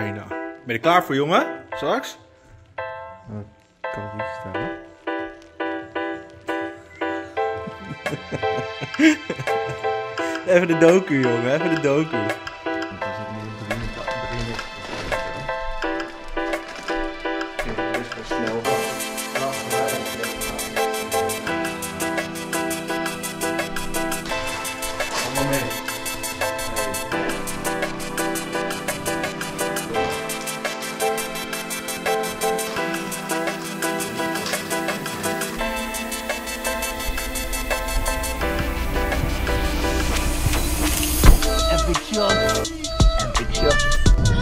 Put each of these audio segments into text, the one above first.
bijna. Ben je er klaar voor, jongen? Straks? Kan ik niet vertellen. Even de docu, jongen. Even de docu. Epic shot.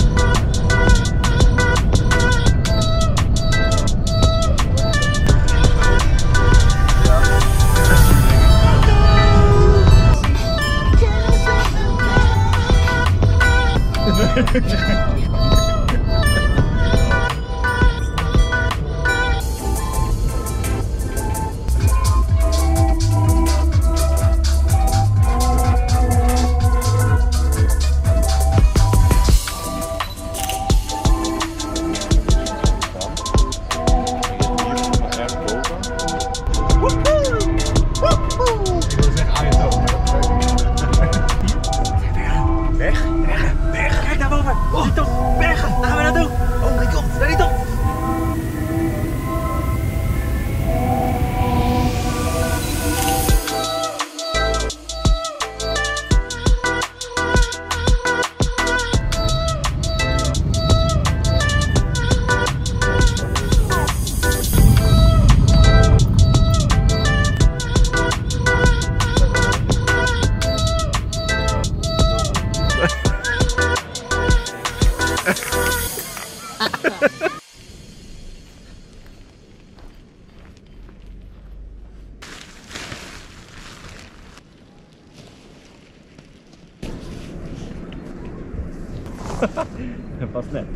Dat past net.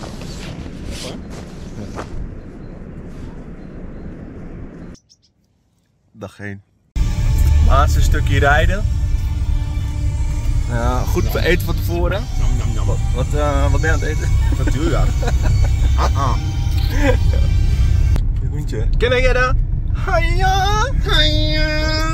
Dag heen. Laatste stukje rijden. Ja, goed eten van tevoren. Wat ben je aan het eten? Natuurlijk. Een hoentje. Ken je dat? Hiya! Hiya!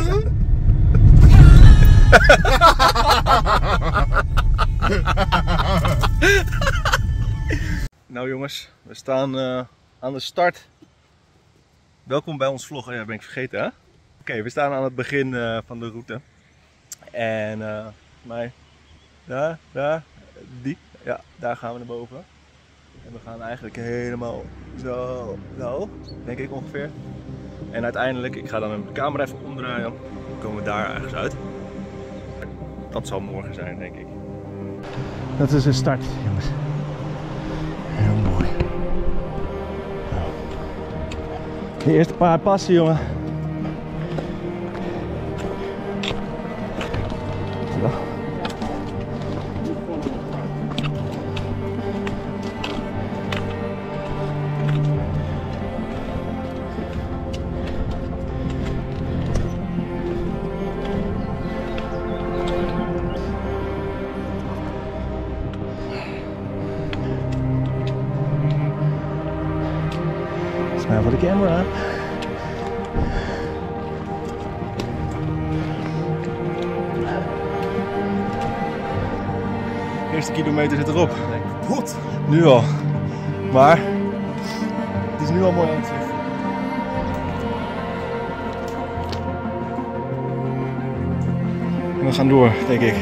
Nou jongens, we staan aan de start. Welkom bij ons vlog. Oh ja, ben ik vergeten hè? Oké, we staan aan het begin van de route. En mij, daar, die, ja, daar gaan we naar boven. En we gaan eigenlijk helemaal zo, denk ik ongeveer. En uiteindelijk, ik ga dan mijn camera even omdraaien. Dan komen we daar ergens uit. Dat zal morgen zijn, denk ik. Dat is een start, jongens. Heel mooi. De eerste paar passen, jongen. Zo. Smile for the camera. De eerste kilometer zit erop. Wat? Nu al. Maar het is nu al mooi aan het zicht. En we gaan door, denk ik.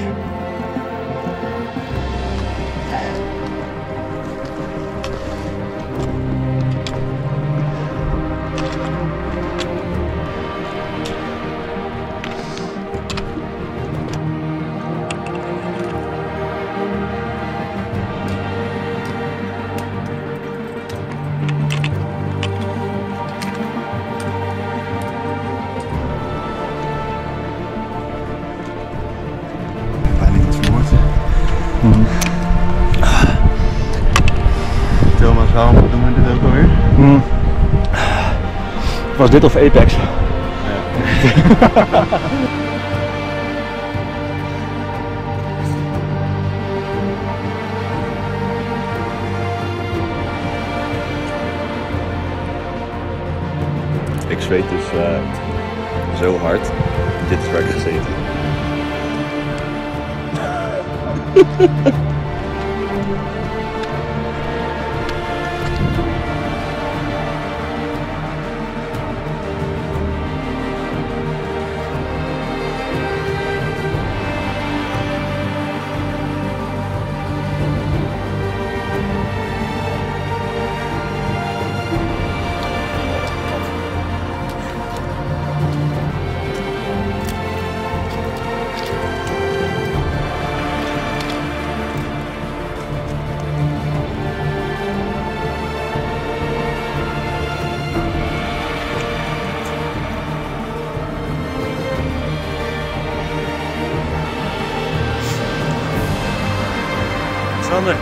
Thomas, waarom doen we dit ook alweer? Was dit of Apex? Ja. zweet dus zo hard. Dit is waar ik gezeten. Sander.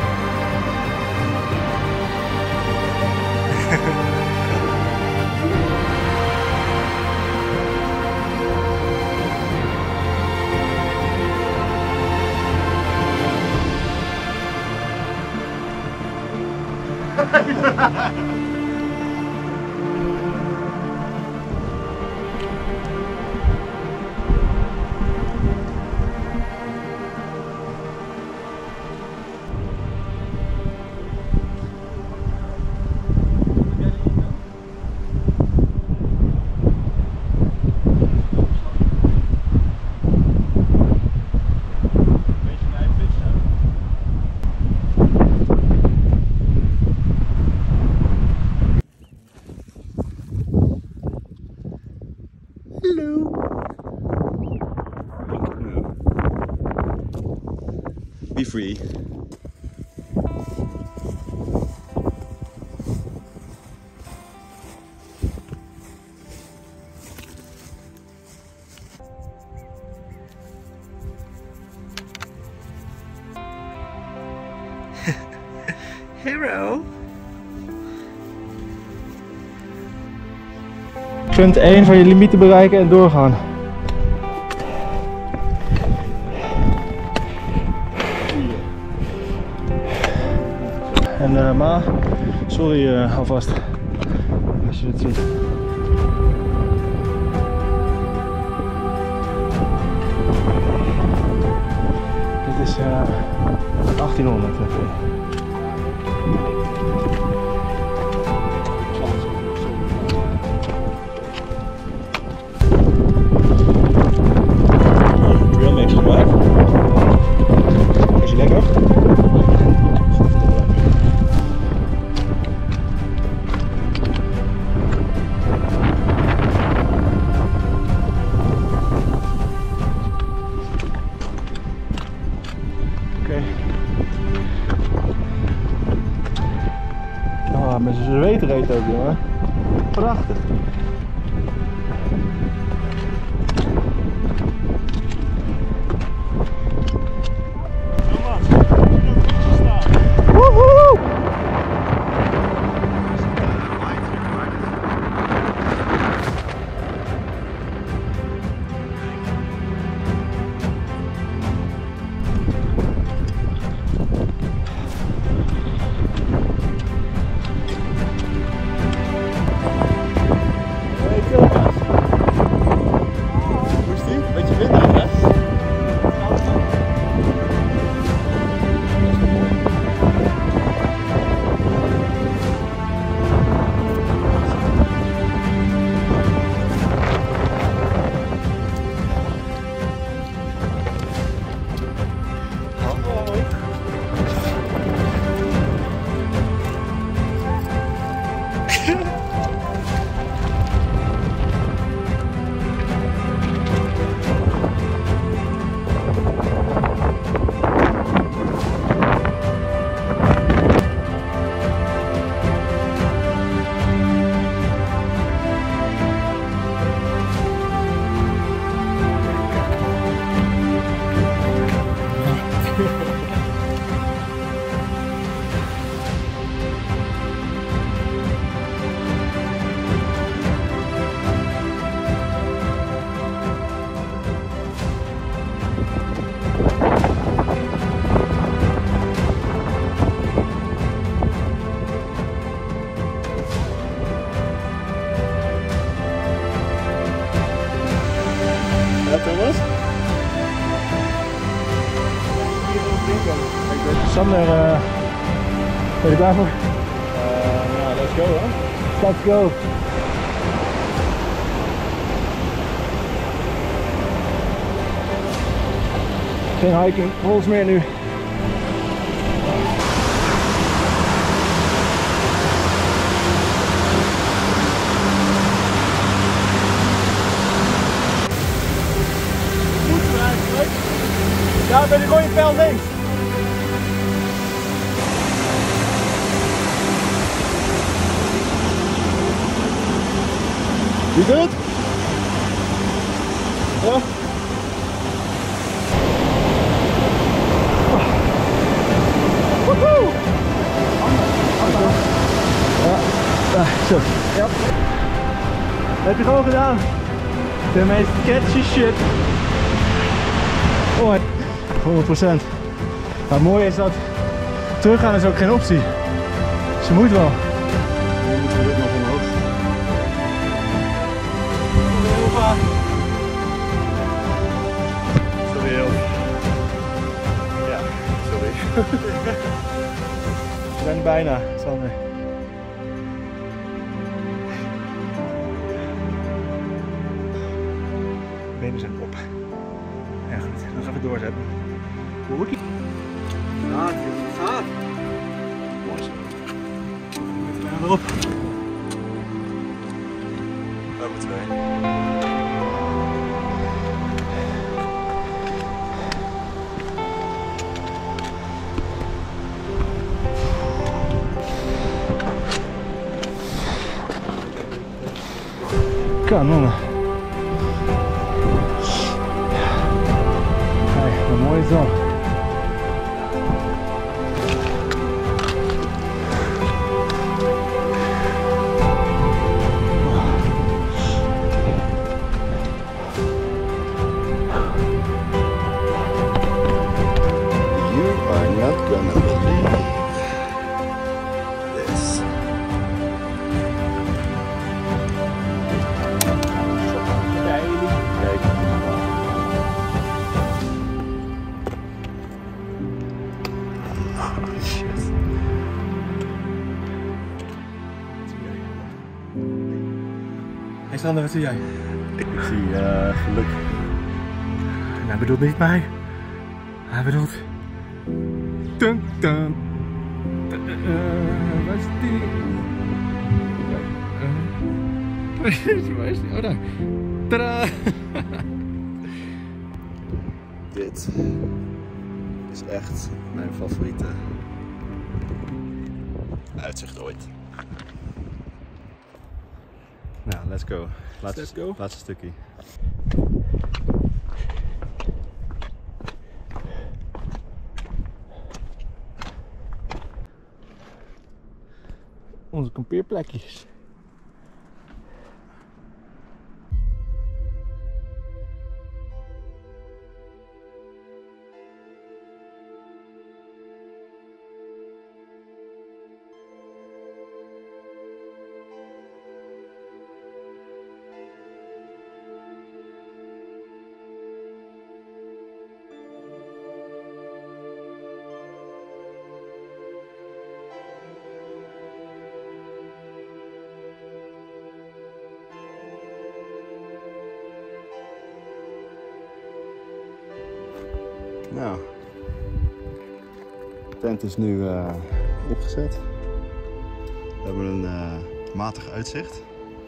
Be free. Hero. Punt 1 van je limieten bereiken en doorgaan. En Ma, sorry alvast als je het ziet. Dit is 1800. Trail mix gemaakt. Is je lekker? Oh, met zijn zweet reet ook, jongen. Prachtig. Woehoe! Sander, ben je er klaar voor? Nou, let's go hè. Let's go! Geen hiking, volgens meer nu. Ja, ben je gewoon je pijl links. You good? Ja. Woehoe! Ja, zo. Ja. Heb je gewoon gedaan? De meest catchy shit. Oh, 100%. Maar het mooie is dat teruggaan is ook geen optie. Dus je moet wel. Dan moeten we dit nog omhoog. Sorry heel. Ja, sorry. We zijn er bijna, Sander. Benen zijn op. Ja goed, dan gaan we doorzetten. Hoekie. Gaat. Mooi zo. We gaan erop. Nummer 2. Kanonnen. Kijk, wat mooi is dat. You are not gonna believe this. Kijk. Oh shit. Hey Sander, wat zie jij? Ik zie geluk. Hij bedoelt niet mij. Hij bedoelt... Dun, dun. Waar is die? Waar is die? Oh daar. Tadaa! Dit is echt mijn favoriete uitzicht ooit. Nou, let's go. Let's go. Laatste stukje. Onze kampeerplekjes. Nou, de tent is nu opgezet. We hebben een matig uitzicht.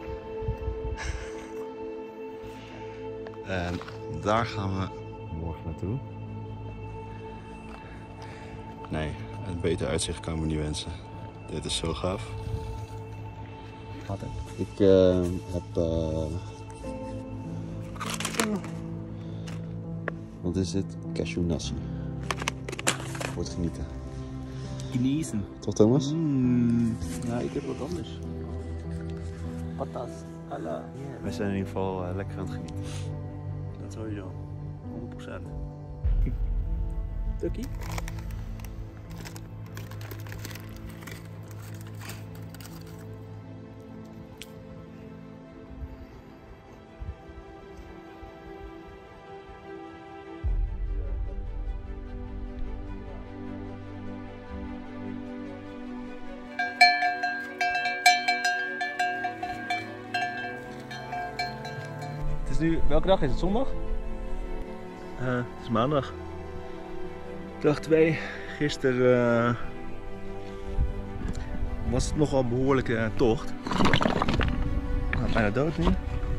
En daar gaan we morgen naartoe. Nee, een beter uitzicht kan ik me niet wensen. Dit is zo gaaf. Ik heb... wat is dit? Cashew nasi. Wordt genieten. Genießen. Toch Thomas? Ja, ik heb wat anders. Patas. Alla. We zijn in ieder geval lekker aan het genieten. Dat sowieso. 100%. Tukkie? is nu, welke dag is het? Zondag? Het is maandag. Dag 2. Gisteren was het nogal een behoorlijke tocht. Nou, bijna dood nu.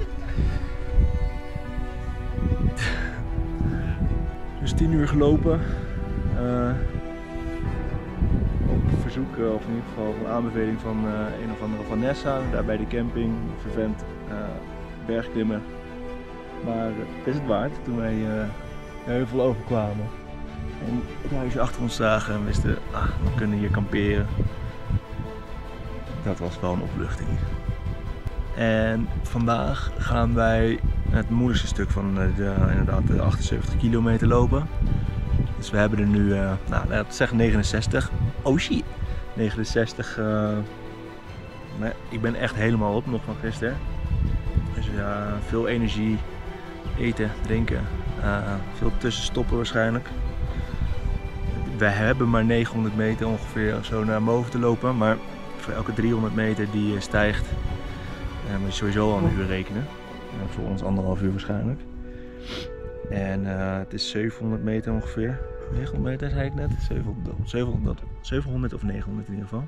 Dus 10 uur gelopen. Op verzoek, of in ieder geval een aanbeveling van een of andere Vanessa, daar bij de camping, vervent bergklimmen. Maar het is het waard toen wij de heuvel overkwamen. En het huisje achter ons zagen en wisten, we kunnen hier kamperen. Dat was wel een opluchting. En vandaag gaan wij het moeilijkste stuk van inderdaad de 78 kilometer lopen. Dus we hebben er nu, laten we zeggen 69. Oh shit! 69. Nee, ik ben echt helemaal op nog van gisteren. Dus ja, veel energie, eten, drinken, veel tussenstoppen waarschijnlijk. We hebben maar 900 meter ongeveer zo naar boven te lopen, maar voor elke 300 meter die stijgt, moet je sowieso al een uur rekenen. Voor ons 1,5 uur waarschijnlijk. En het is 700 meter ongeveer. 900 meter zei ik net. 700 of 900 in ieder geval.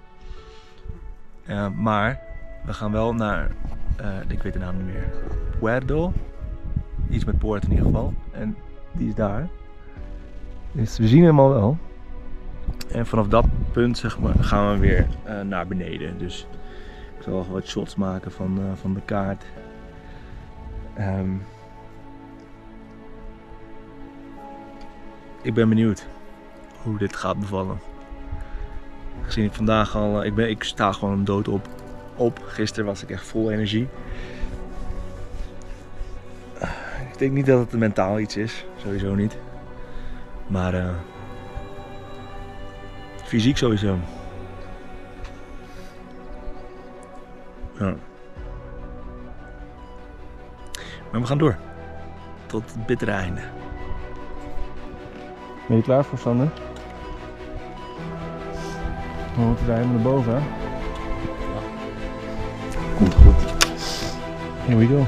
Maar we gaan wel naar, ik weet de naam niet meer, Puerto. Iets met poort in ieder geval. En die is daar. Dus we zien hem al wel. En vanaf dat punt zeg maar, gaan we weer naar beneden. Dus ik zal wel wat shots maken van de kaart. Ik ben benieuwd hoe dit gaat bevallen. Gezien ik vandaag al, ik sta gewoon dood op. Gisteren was ik echt vol energie. Ik denk niet dat het mentaal iets is, sowieso niet. Maar fysiek sowieso. Ja. Maar we gaan door. Tot het bittere einde. Ben je klaar voor, Sander? We moeten daar helemaal naar boven, hè? Komt goed. Here we go.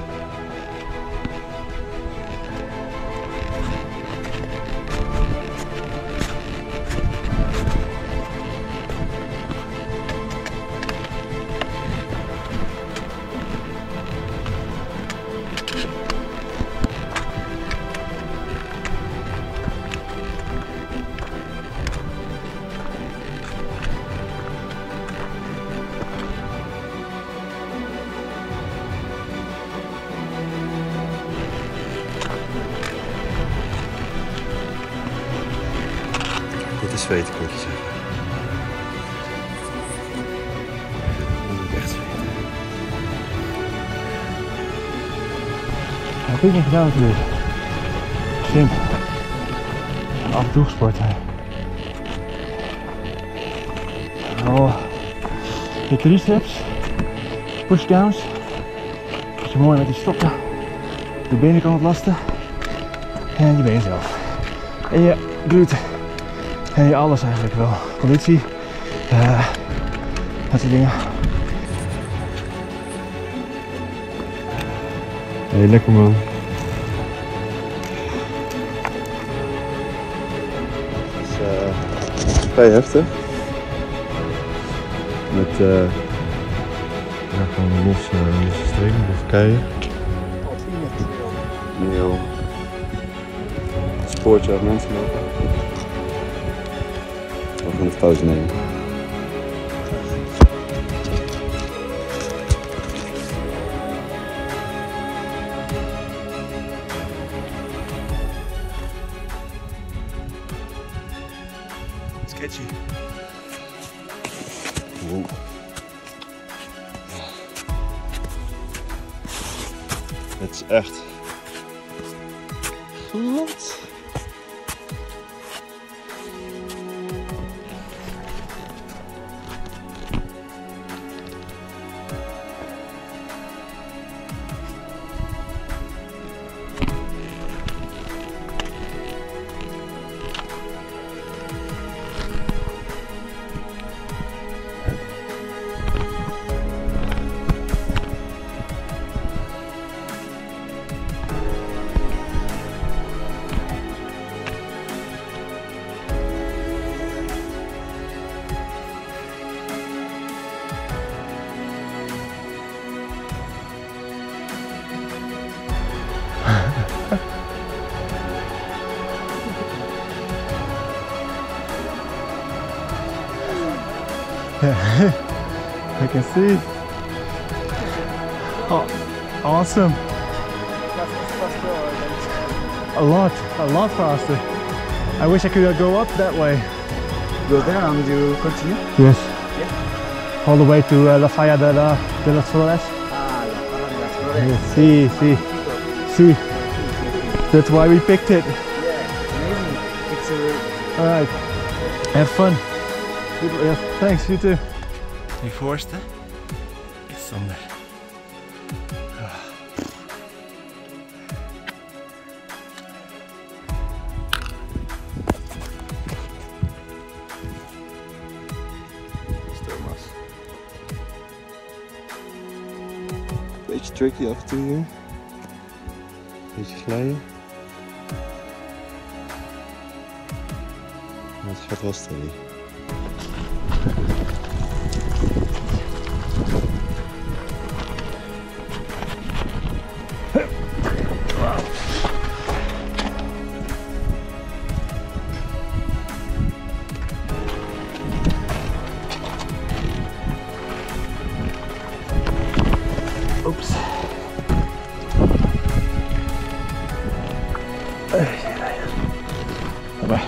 Dit is zweten, kan ik je zeggen. Dat moet ik echt zweten. Dat heb ik niet gedaan natuurlijk. Slim. Af en toe gesport. Oh. De triceps. Pushdowns. Dat je mooi met die stokken de benen kan ontlasten. En je benen zelf. En je gluten. En je alles eigenlijk wel. Conditie. Dat soort dingen. Hey, lekker man. Het is vrij heftig. Met gewoon losse streken, losse keien. Nu al een spoortje uit mensen lopen. We gaan even pauze nemen. Sketchy. Wow. Het is echt glad. I can see. Oh, awesome. A lot faster. I wish I could go up that way. Go there and you continue? Yes. All the way to La Falla de las Flores. Yes, see. That's why we picked it. Yeah, maybe it's a... Alright. Have fun. Good, thanks, you too. Die voorste is zonder. Thomas. Beetje tricky af en toe hier. Beetje glijden. Maar het gaat wel steady. Oops. Bye.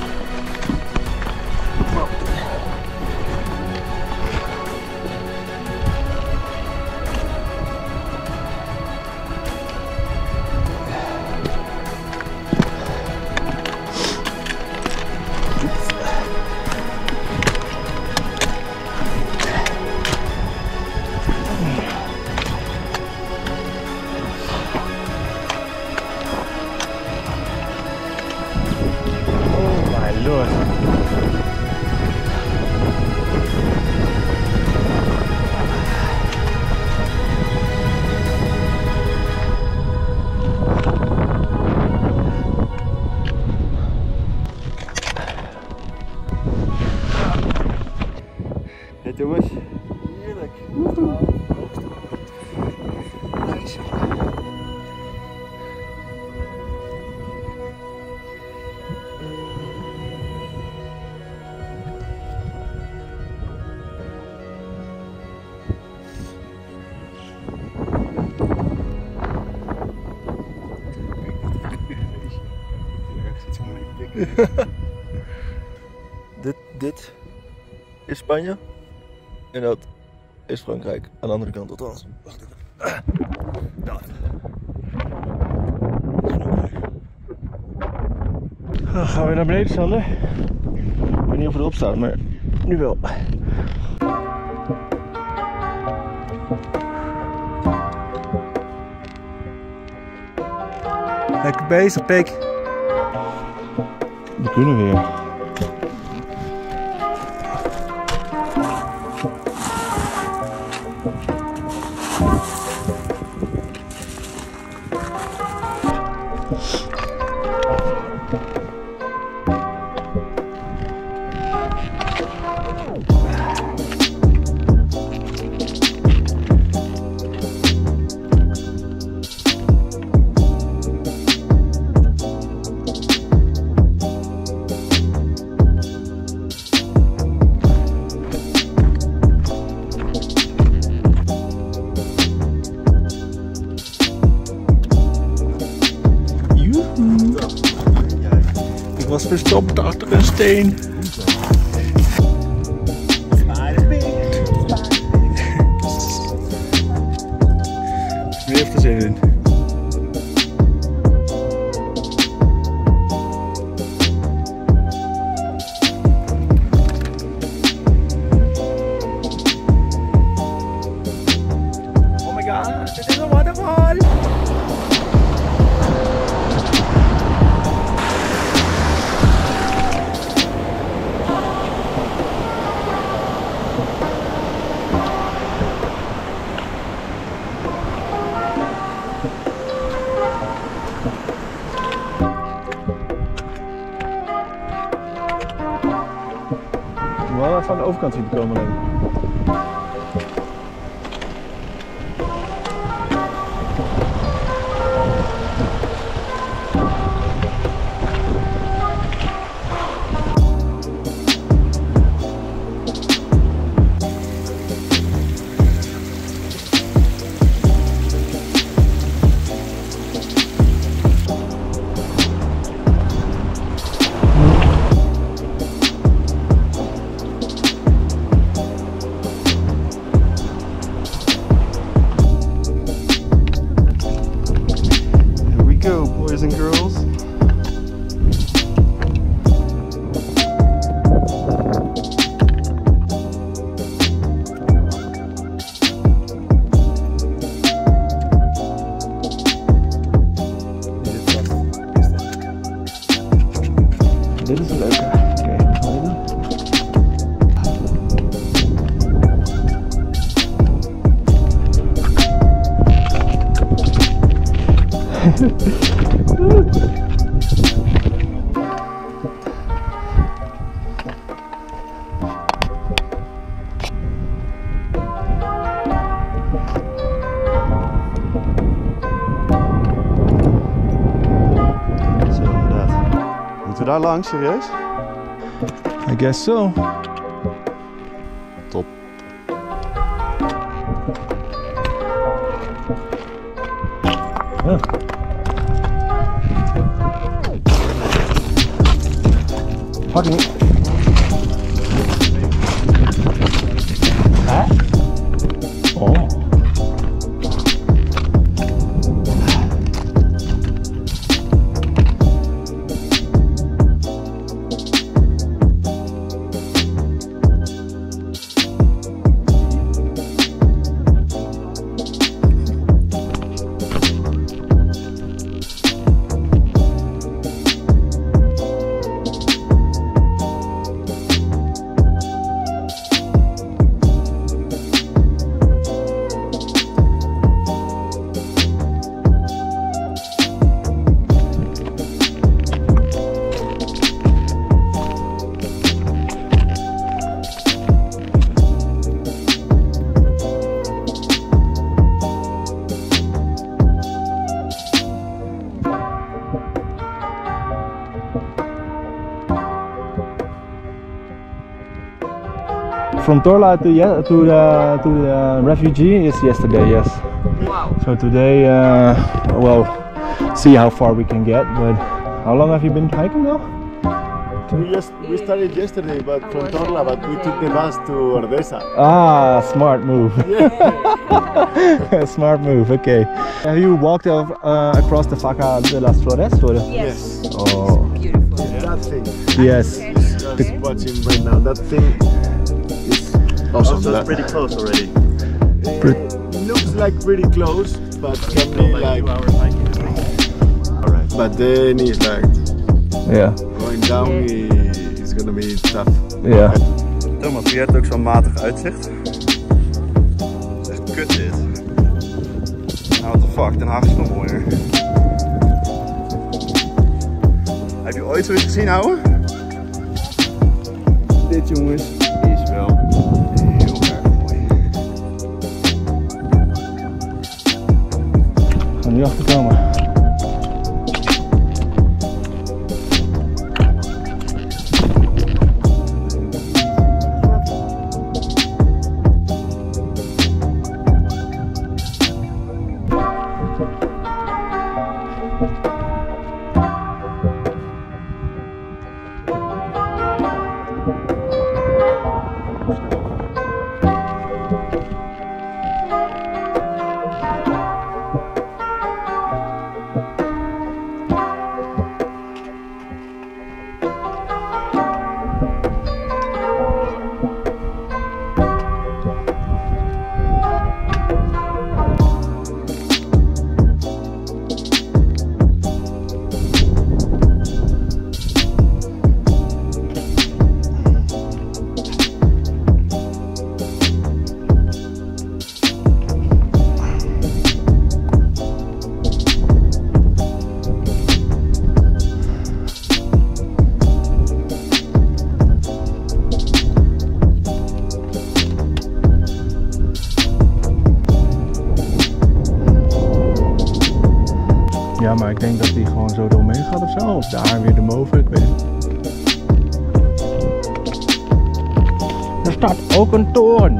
Jongens, heerlijk. Dit is Spanje. En dat is Frankrijk. Aan de andere kant althans. Wacht even. Dat. Gaan we naar beneden, Sander? Ik weet niet of het erop staat, maar nu wel. Lekker bezig, Pik. We kunnen weer. Ik was verstopt achter een steen. Wie heeft er zin in? Oh my god, dit is een waterval! We hadden van de overkant zien komen alleen. is een leuke. Oké, wat gaan we doen? Zo, inderdaad. Moeten we daar langs, serieus? I guess so. Top. Ja. Fucking. Hè? Oh. From Torla to the refugee is yesterday, yes. Wow. So today, well, see how far we can get. But how long have you been hiking now? We started yesterday, but from Torla, but we took the bus to Ordesa. Ah, smart move. Yeah. Smart move. Okay. Have you walked across the Faca de las Flores? Or? Yes. Oh, Beautiful. That thing. yes. Just watching right now. That thing is awesome. Also, it's pretty close already. It looks like pretty close, but can be like 2 hours hiking. Alright. But then it's like Yeah. going down is gonna be tough. Yeah. Thomas, je hebt ook zo'n matig uitzicht. Het is echt kut dit. Nou, what the fuck, Den Haag is nog mooier. Heb je ooit zoiets gezien, ouwe? Dit, jongens, is wel heel erg mooi. We gaan nu achterkomen. Ja, maar ik denk dat die gewoon zo doorheen gaat of zo. Of daar weer erboven, ik weet het. Er staat ook een toren.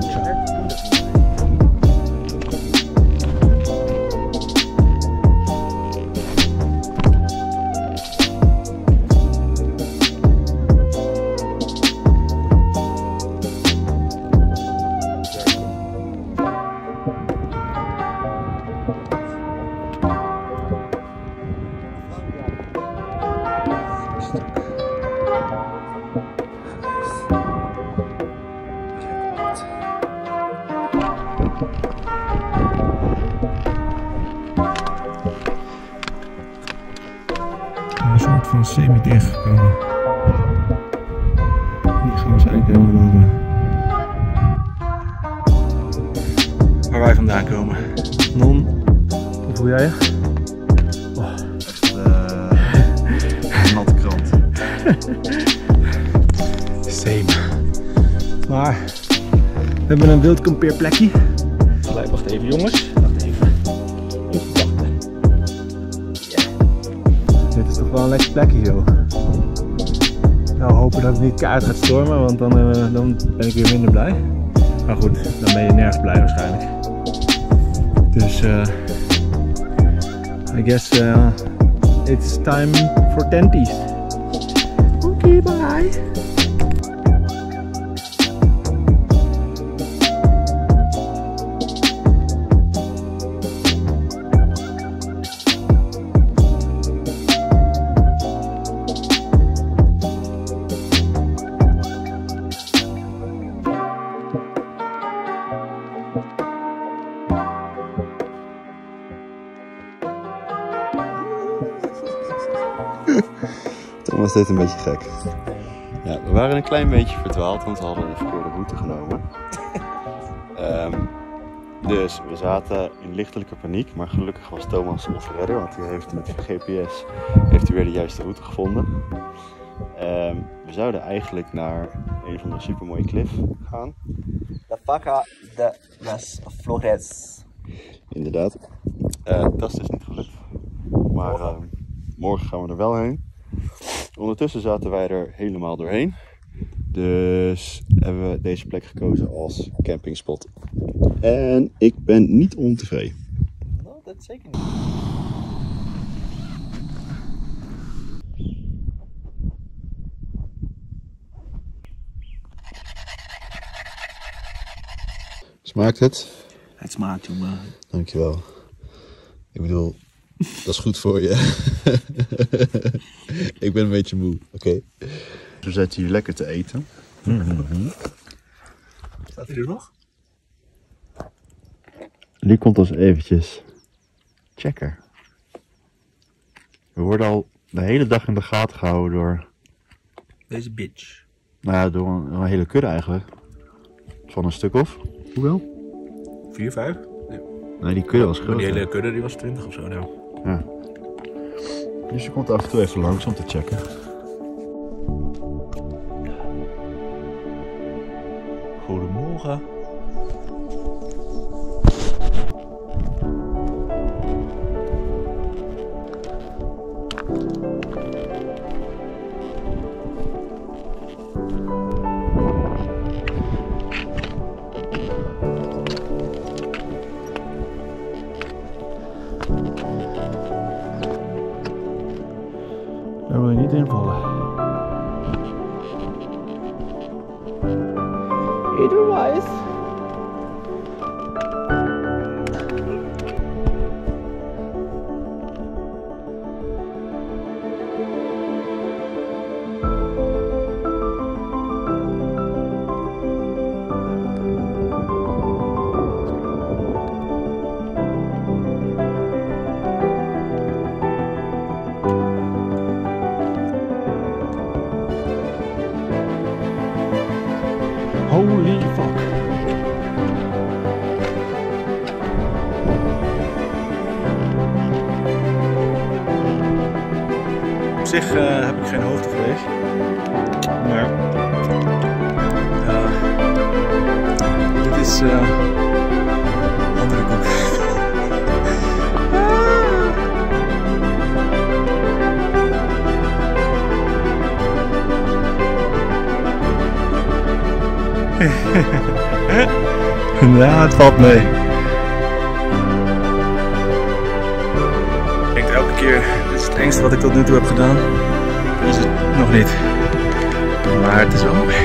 Een soort van semi-dichtgekomen. voel jij je? Echt natte krant. Same. Maar we hebben een wild kampeerplekje. Gelijk, wacht even jongens. Wacht even. Even wachten. Yeah. Dit is toch wel een lekker plekje joh. Nou, hopen dat het niet keihard gaat stormen, want dan ben ik weer minder blij. Maar goed, dan ben je nergens blij waarschijnlijk. Dus I guess it's time for tenties. Oké, bye. Toen was dit een beetje gek. Ja, we waren een klein beetje verdwaald, want we hadden de verkeerde route genomen. Dus we zaten in lichtelijke paniek, maar gelukkig was Thomas onze redder, want hij heeft met GPS weer de juiste route gevonden. We zouden eigenlijk naar een van de supermooie cliff gaan. La Vaca de las Flores. Inderdaad. Dat is dus niet gelukt. Maar morgen gaan we er wel heen. Ondertussen zaten wij er helemaal doorheen. Dus hebben we deze plek gekozen als campingspot. En ik ben niet ontevreden. Nou, dat zeker niet. Smaakt het? Het smaakt jongen. Dankjewel. Ik bedoel, dat is goed voor je. Ik ben een beetje moe, oké. We zitten hier lekker te eten. Staat hij er nog? Nu komt ons eventjes checken. We worden al de hele dag in de gaten gehouden door... Deze bitch. Nou ja, door een hele kudde eigenlijk. Van een stuk of? Hoeveel? 4, 5? Nee, die kudde was Maar groot. die hele kudde die was 20 of zo nou. Ja. Dus je komt af en toe even langs om te checken. Goedemorgen. Daar wil je niet invallen. Edelweiss. Holy fuck. Op zich heb ik geen hoogtevrees. Maar dit is andere koek. Ja, het valt mee. Ik denk elke keer, dit is het engste wat ik tot nu toe heb gedaan. Is het nog niet. Maar het is wel mooi.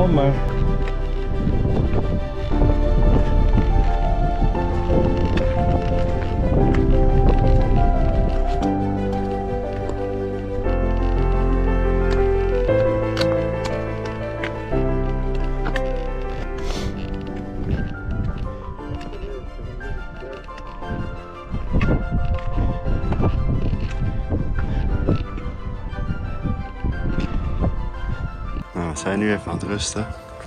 wel, maar... Nou, we zijn nu even aan het rusten.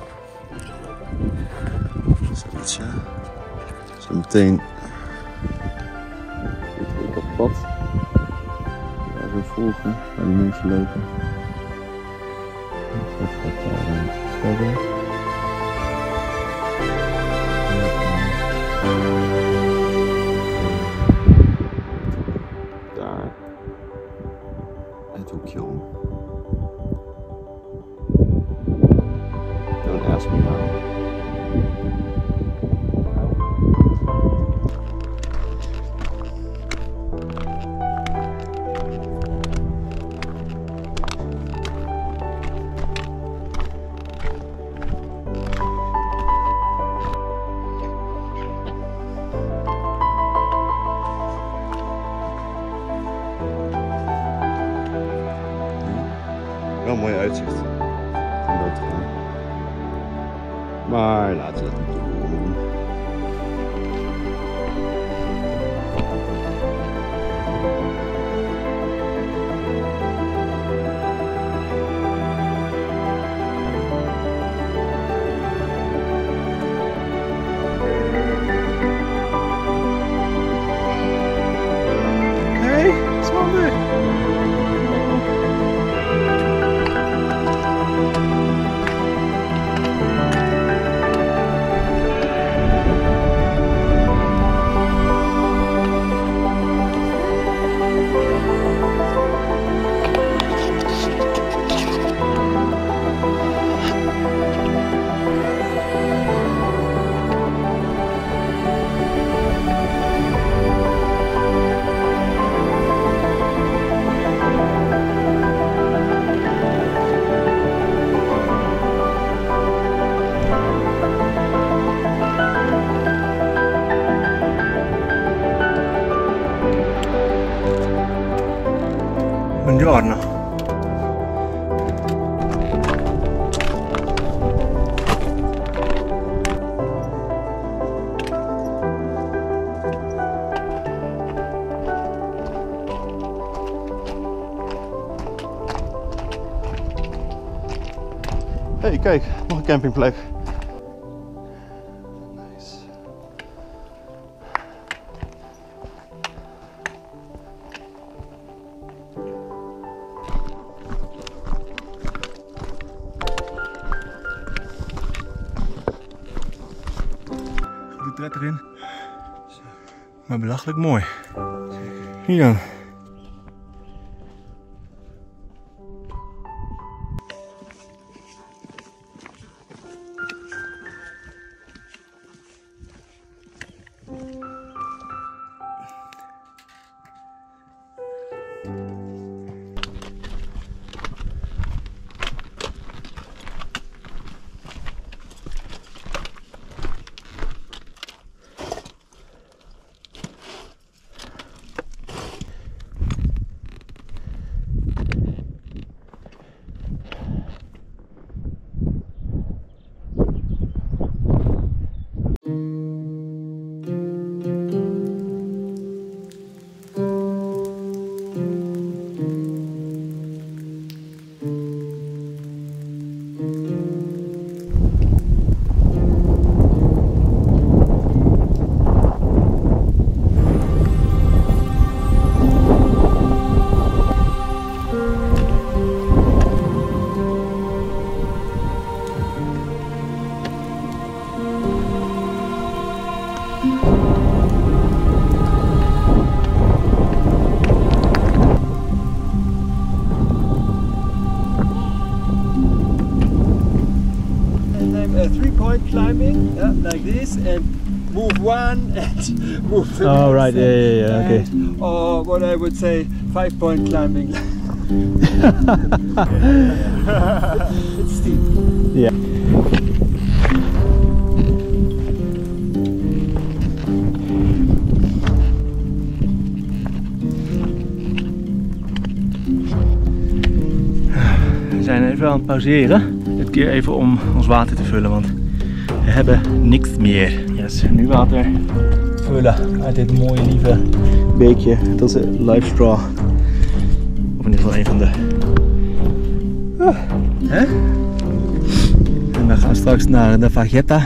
Zoiets, ja. Zo meteen zit ik op het pad. Waar we volgen, waar die mensen lopen. Dus dat gaat daar verder. Daar het hoekje om. Don't ask me how. Wel een mooi uitzicht om dood te gaan. Maar laten we dat niet doen. Hey, Sander! Buongiorno. Hey, kijk, nog een campingplek. Nice. De tred erin. Maar belachelijk mooi. Hier dan. Three-point climbing, like this, and move one and move the Oh, next, right, yeah, okay. Or what I would say, 5-point climbing. It's steep. Yeah. We zijn even aan het pauzeren. Dit keer even om ons water te vullen, want we hebben niks meer. Yes, nu water vullen uit dit mooie lieve beekje. Dat is een Life Straw. Of in ieder geval een van de. Hè? En we gaan straks naar de Valletta.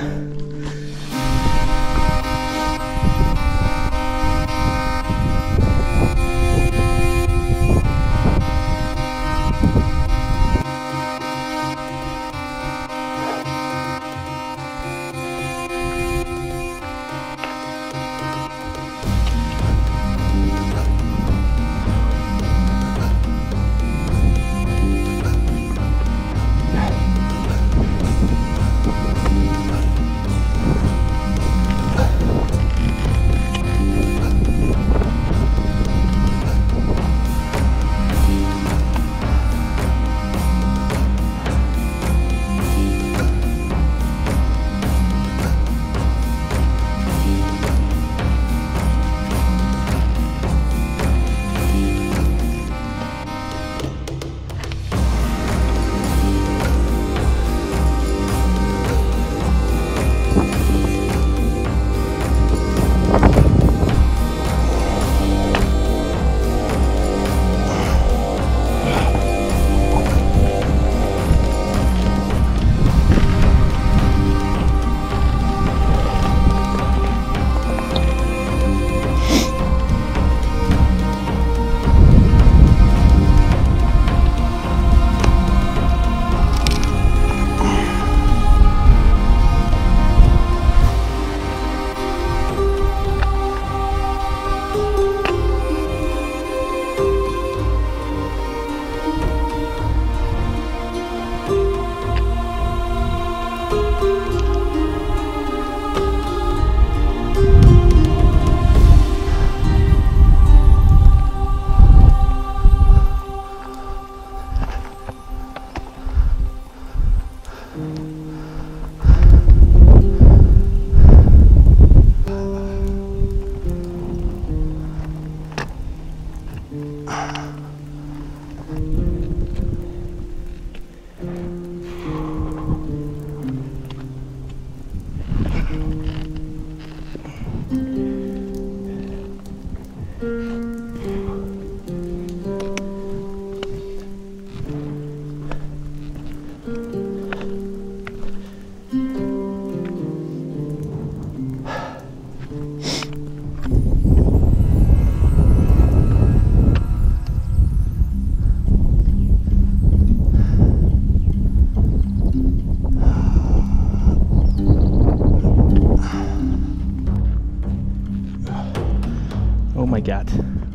Oh my god.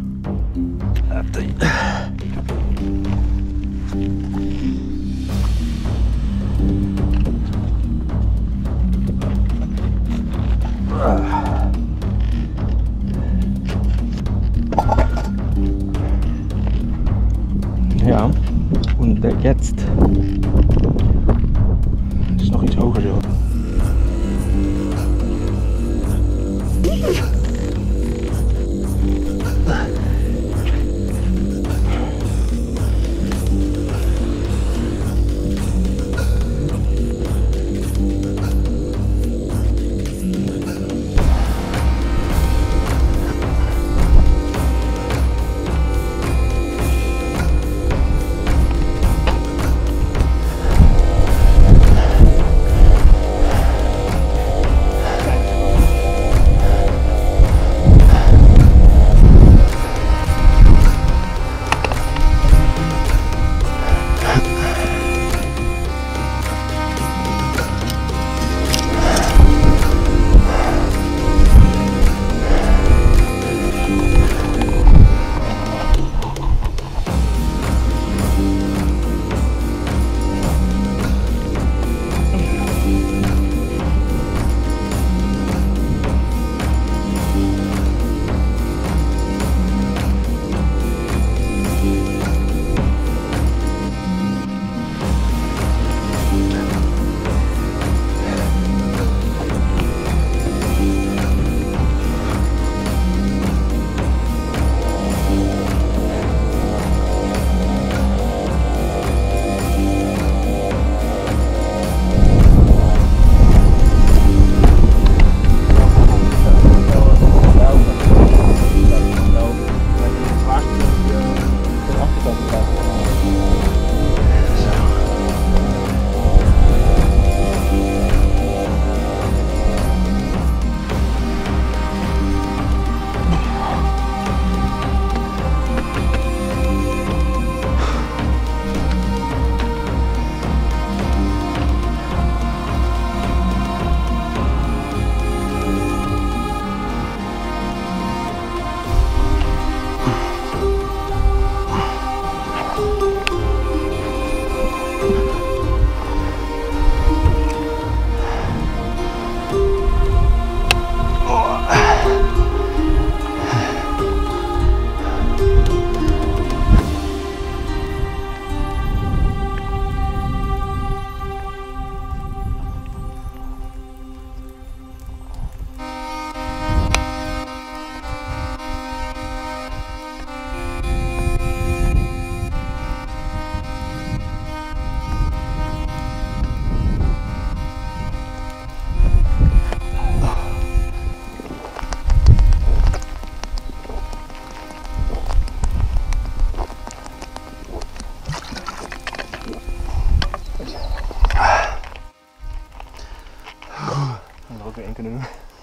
Ja, und jetzt is nog iets hoger zo.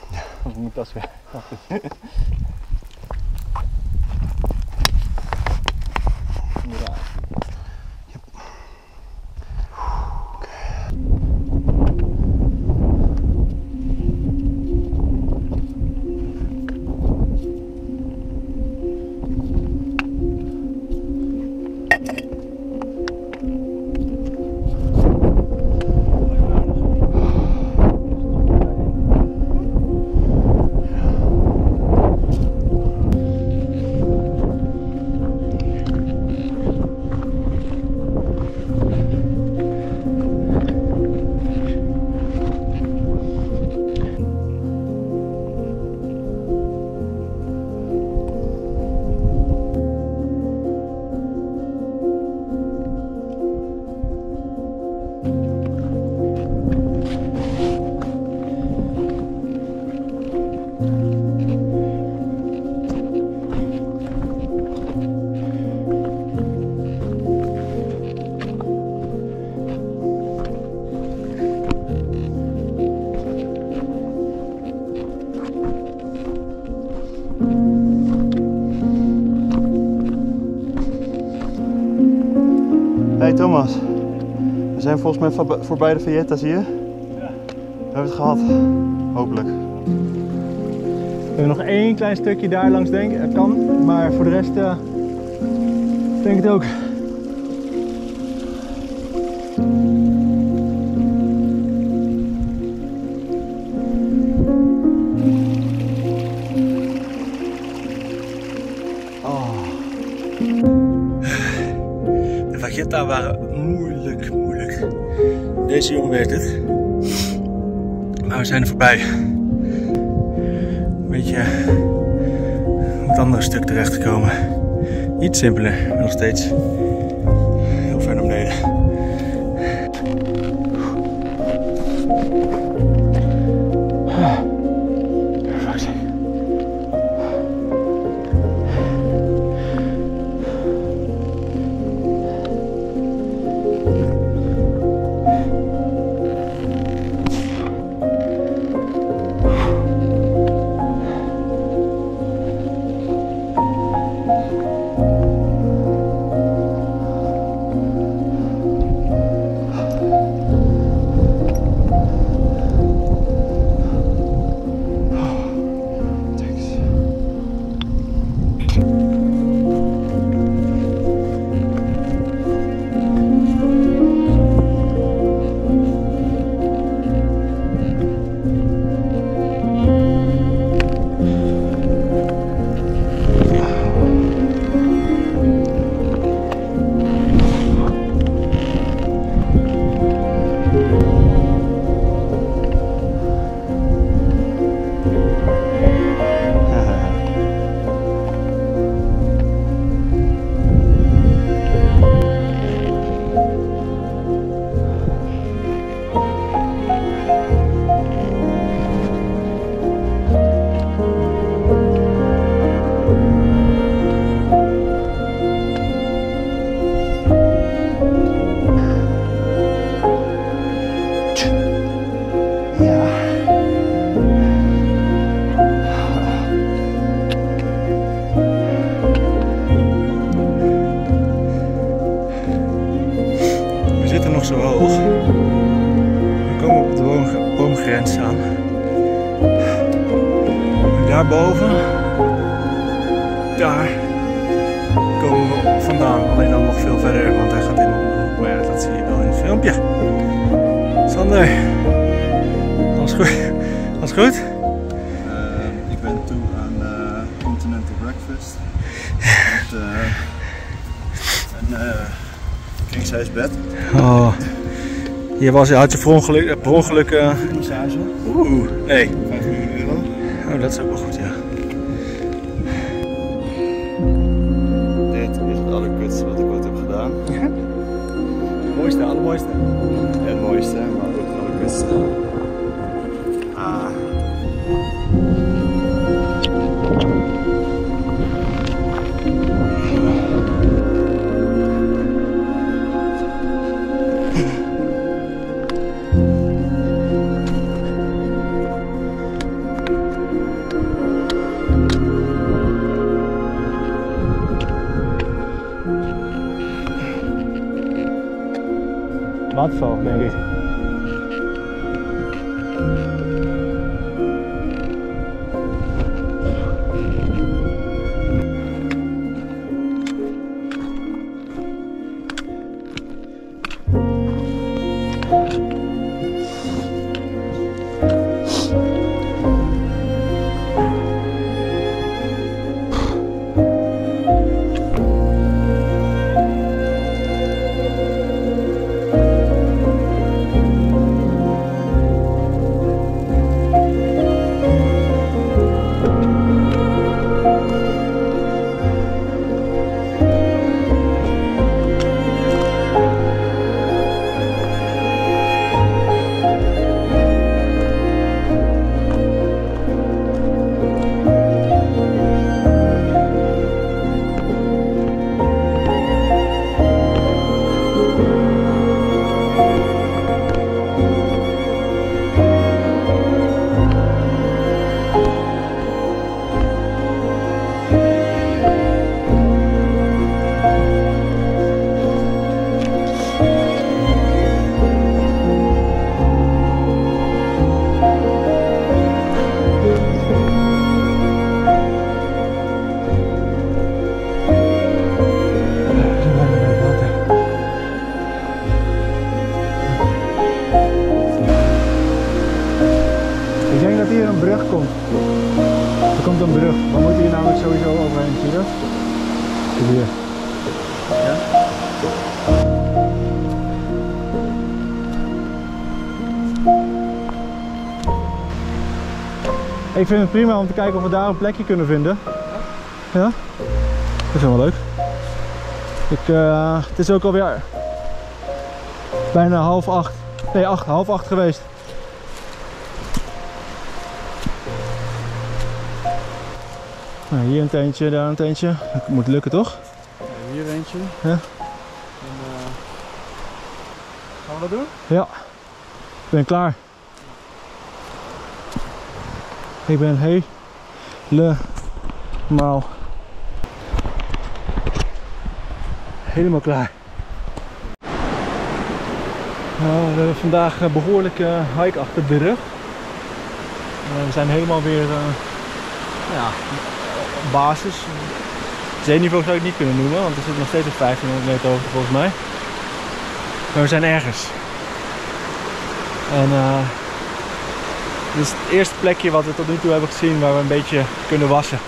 Ja, moet tas weer. Ja. Hey Thomas, we zijn volgens mij voorbij de Valletta, zie je? Ja. We hebben het gehad, hopelijk. We hebben nog één klein stukje daar langs, denk ik, kan, maar voor de rest denk ik het ook. De Valletta waren moeilijk. Deze jongen weet het. Maar we zijn er voorbij. Een beetje op het andere stuk terecht te komen. Iets simpeler, maar nog steeds heel ver naar beneden. Zo hoog. We komen op de boomgrens aan. En daarboven, daar komen we vandaan. Alleen dan nog veel verder, want hij gaat helemaal om de hoek. Maar ja, dat zie je wel in het filmpje. Sander, alles goed? Alles goed? Ik ben toe aan Continental Breakfast. Met een king size bed. Oh. Hier had je per ongeluk Massage. Oeh, nee. €500. Oh, dat is ook wel goed, ja. Dit is het allerkutste wat ik ooit heb gedaan. Mooiste, allermooiste. Het mooiste, maar ook het allerkutste. waterval, denk ik. Ik denk dat hier een brug komt. Er komt een brug. We moeten hier namelijk sowieso overheen, zie je dat? Hier. Ja? Ik vind het prima om te kijken of we daar een plekje kunnen vinden. Ja? Dat is wel leuk. Het is ook alweer bijna 7:30. Nee, 7:30 geweest. Nou, hier een tentje, daar een tentje. Dat moet lukken, toch? Ja, hier eentje. Ja. En, gaan we dat doen? Ja. Ik ben klaar. Ik ben helemaal klaar. Nou, we hebben vandaag behoorlijk hike achter de rug. We zijn helemaal weer ja, basis. Zeeniveau zou ik het niet kunnen noemen, want we zitten nog steeds op 1500 meter hoogte volgens mij. Maar we zijn ergens. En dit is het eerste plekje wat we tot nu toe hebben gezien waar we een beetje kunnen wassen.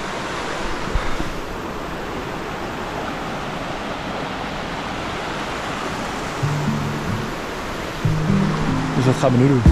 Dus dat gaan we nu doen.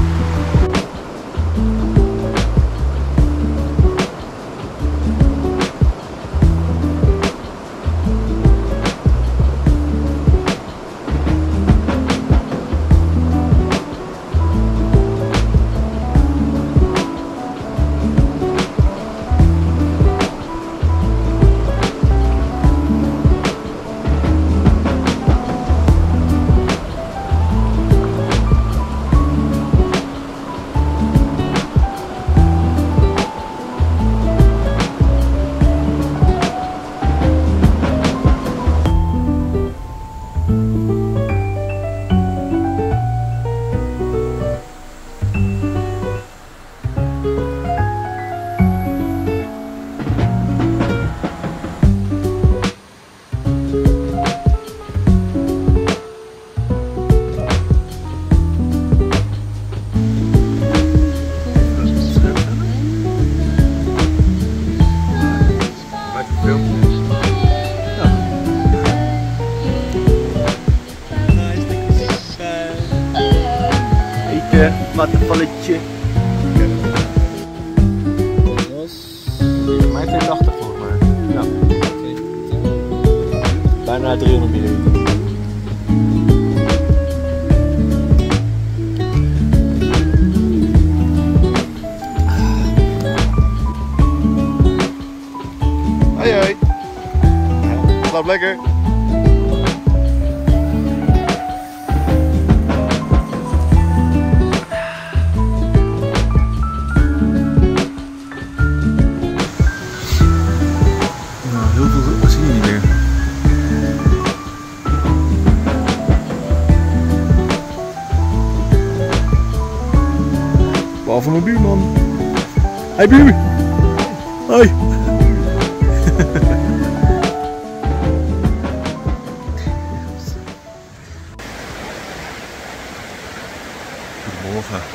Watervalletje. Voor mij 280 volgens mij. Ja. Bijna 300 milliliter. Hoi hoi. Slaap lekker. Behalve mijn buurman. Hey buur! Hoi! Goedemorgen.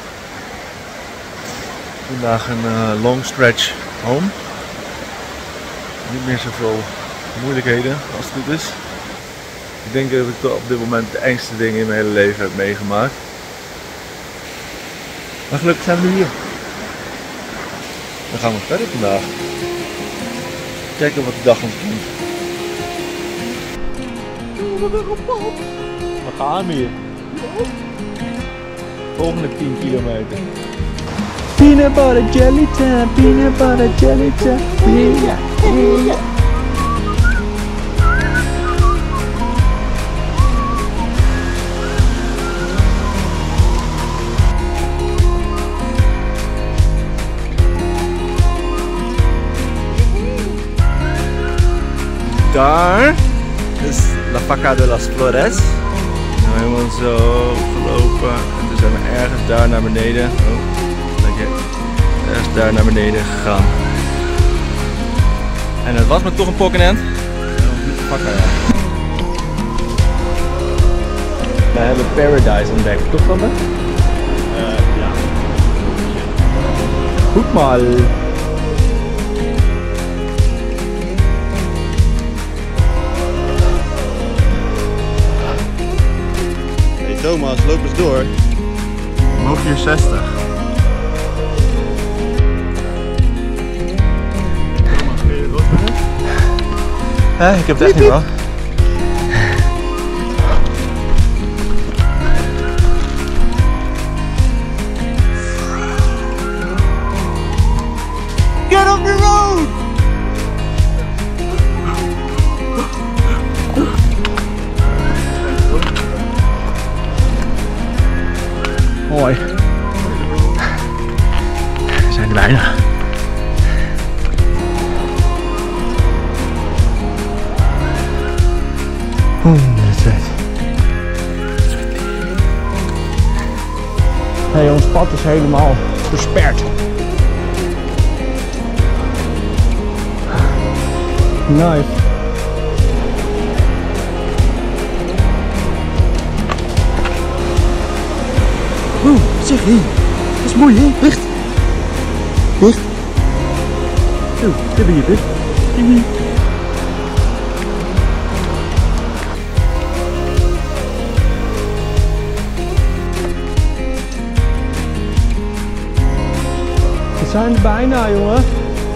Vandaag een long stretch home. Niet meer zoveel moeilijkheden als het goed is. Ik denk dat ik op dit moment de engste dingen in mijn hele leven heb meegemaakt. Maar gelukkig zijn we nu hier. Dan gaan we verder vandaag. Kijken wat de dag ons brengt. We gaan hier. Volgende 10 kilometer. Peanut butter jelly time, peanut butter jelly time. Yeah, yeah. Daar is La Faca de las Flores. Nou, helemaal zo gelopen en toen zijn we ergens daar naar beneden. Oh, lekker. Ergens daar naar beneden gegaan. En het was me toch een pokkenend. Faca, ja. We hebben Paradise ontdekt, toch van me? Ja. Goed maar. Thomas, loop eens door. Nog 460. Ik heb het echt niet wel. Get off the road! Mooi. We zijn er bijna. Dat is vet. Hey, ons pad is helemaal versperd. Nice. Oeh, zeg hé. Dat is mooi hè, licht. Licht. Zo, daar ben je weer. We zijn er bijna, jongen.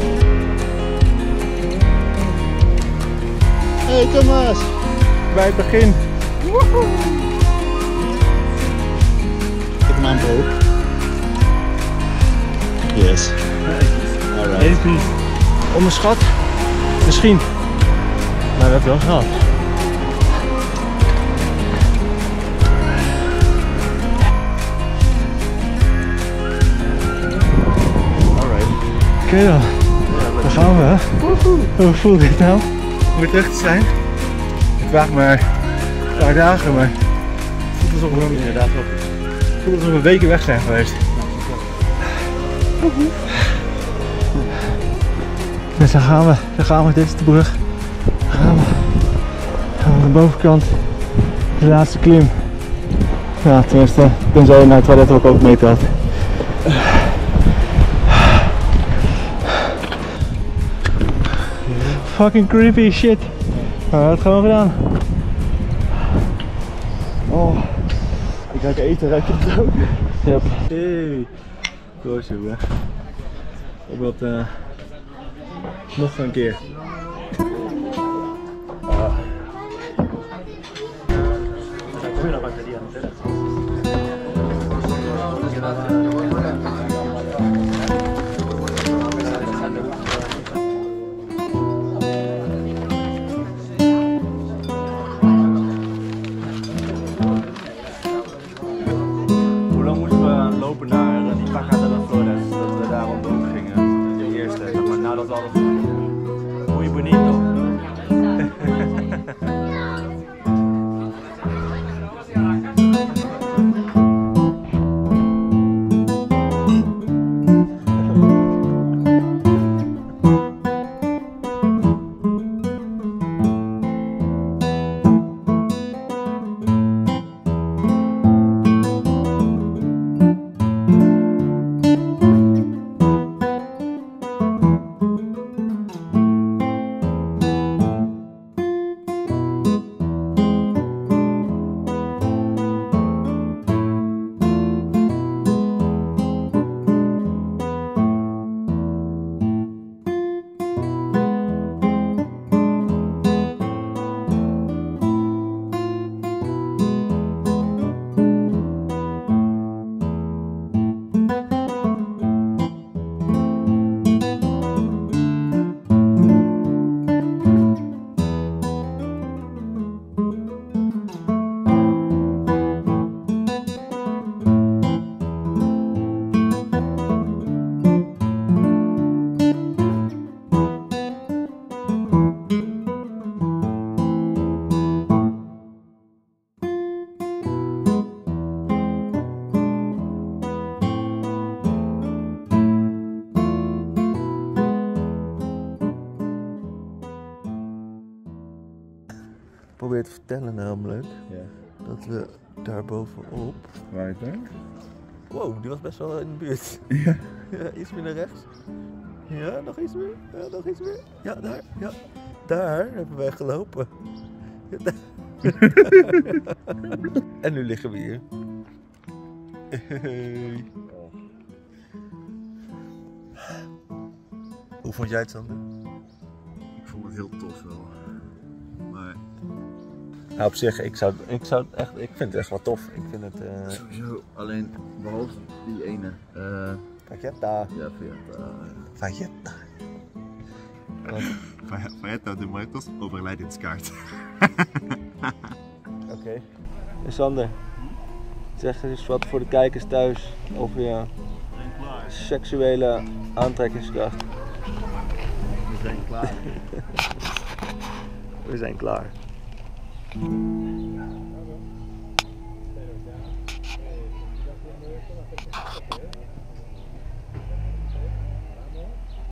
Hey Thomas. Bij het begin. Tik hem aan bro. Yes. Alright. Onderschat? Misschien. Maar we hebben het wel gehad. Oké dan. Daar gaan we, hè? Hoe voelt dit nou? Om weer terug te zijn. Ik vraag maar een paar dagen, maar het voelt alsof we inderdaad wel. Het voelt alsof we weken weg zijn geweest. Dus daar gaan we, dit is de brug. Daar gaan we aan de bovenkant, de laatste klim. Ja, tenminste, ik ben zo naar het toilet ook meetelt. Fucking creepy shit. Maar we hebben het gewoon gedaan. Oh, ik ruik eten, ruik je het ook? Yep. Hey, doorzoeken. Op dat nog een keer. Hoe lang moesten we lopen naar die Faca de las Flores? Dat we daar rondom gingen. De eerste, zeg maar, nadat we alles muy bonito. probeer te vertellen namelijk Ja. dat we daar bovenop... Waar is dat? Wow, die was best wel in de buurt. Ja. Ja, iets meer naar rechts. Ja, nog iets meer. Ja, nog iets meer. Ja, daar. Ja. Daar hebben wij gelopen. Ja, daar. En nu liggen we hier. Hey. Hoe vond jij het, Sander? Ik vond het heel tof wel. Maar Nou, op zich, ik vind het echt wel tof. Ik vind het... sowieso, alleen behalve die ene. Valletta. Ja, Valletta. Valletta. Valletta de Muertos, overlijdenskaart. Oké. Sander, zeg eens wat voor de kijkers thuis over je seksuele aantrekkingskracht. We zijn klaar. We zijn klaar.